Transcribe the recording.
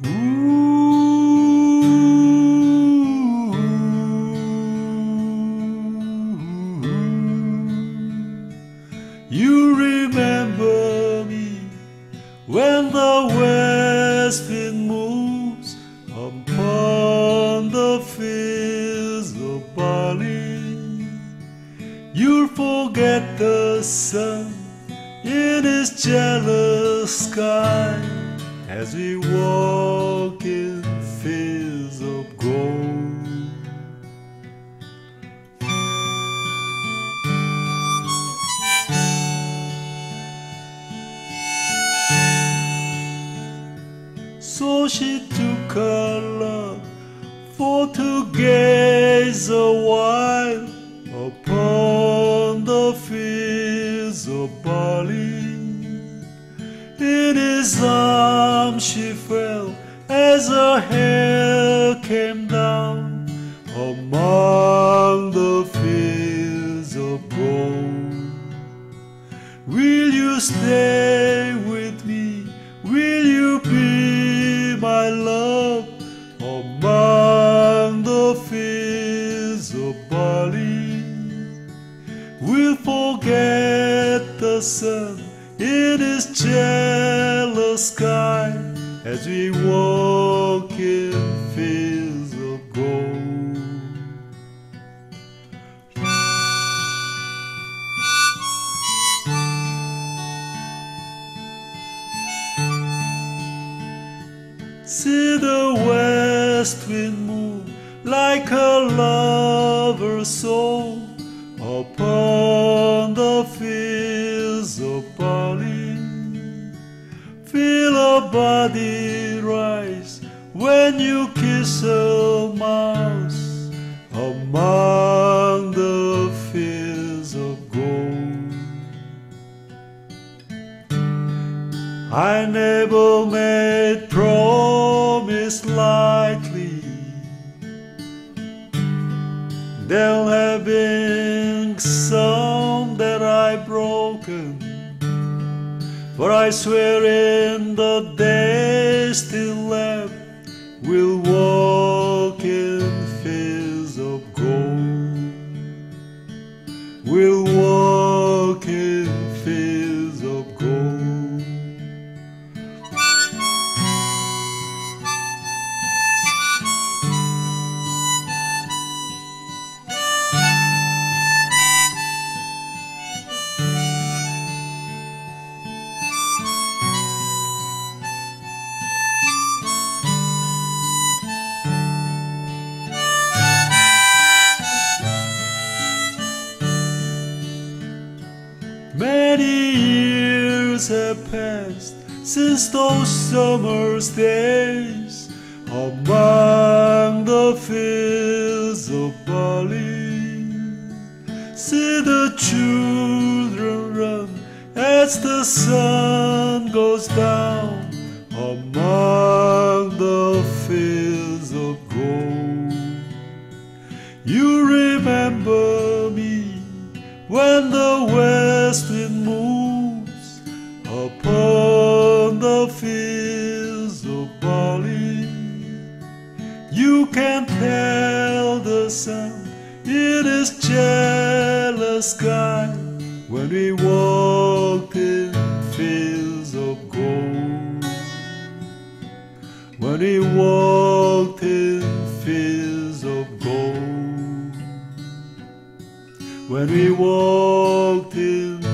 You remember me when the west wind moves upon the fields of barley. You'll forget the sun in his jealous sky as we walk in fields of gold. So she took her love for to gaze a while upon the fields of barley. In his arms she fell as her hair came down among the fields of gold. Will you stay with me? Will you be my love among the fields of barley? We'll forget the sun in his jealous sky as we walk in fields of gold. See the west wind move like a lover's soul upon the fields of barley. Feel her body rise when you kiss her mouth among the fields of gold. I never made promise lightly. There'll have been some that I've broken, for I swear in the days still left we'll walk in fields of gold. We'll walk in fields of gold. Many years have passed since those summer's days among the fields of barley. See the children run as the sun goes down among the fields of gold. You remember me when the west wind moves upon the fields of barley. You can tell the sun in his jealous sky when we walked in fields of gold. When we walked in fields of gold. When we walked in